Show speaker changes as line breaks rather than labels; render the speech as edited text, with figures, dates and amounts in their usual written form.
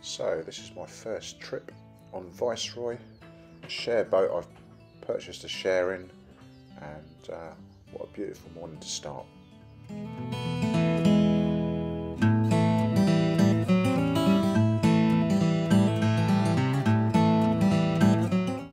So this is my first trip on Viceroy, a share boat I've purchased a share in, and what a beautiful morning to start.